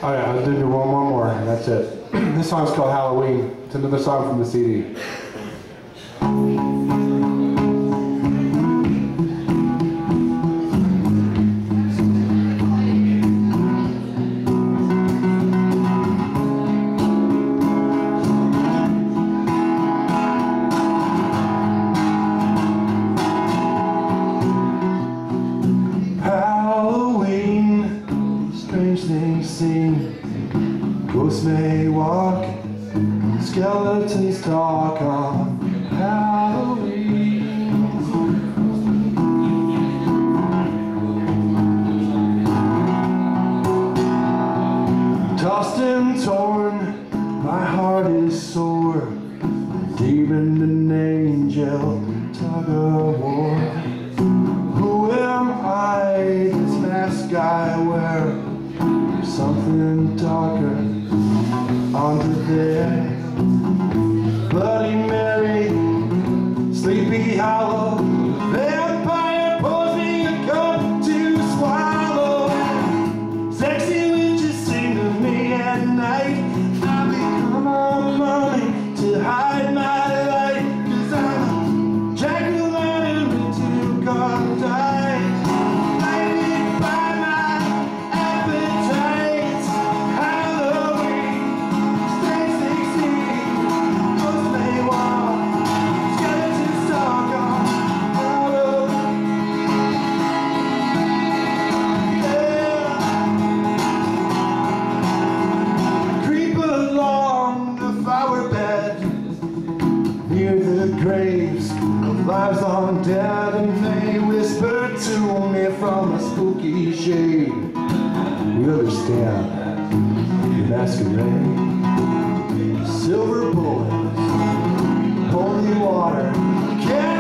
Oh yeah, I'll do one more and that's it. This song's called Halloween. It's another song from the CD. Strange things seen, ghosts may walk, skeletons talk on Halloween. Tossed and torn, my heart is sore, demon and angel tug of war. Who am I, this mask I wear? Something darker under there. Bloody Mary, Sleepy Hollow, vampire posing a cup to swallow. Sexy witches sing to me at night. I become a mummy to hide my light, 'cause I'm a jack-o'-lantern into God died. Blinded by my appetite. Halloween, strange things seen, ghosts may walk, skeletons talk on Halloween. Yeah. Creep along the flower bed near the graves of lives long dead, and they whisper to me from a spooky shade, we understand the masquerade. Silver bullets, holy water,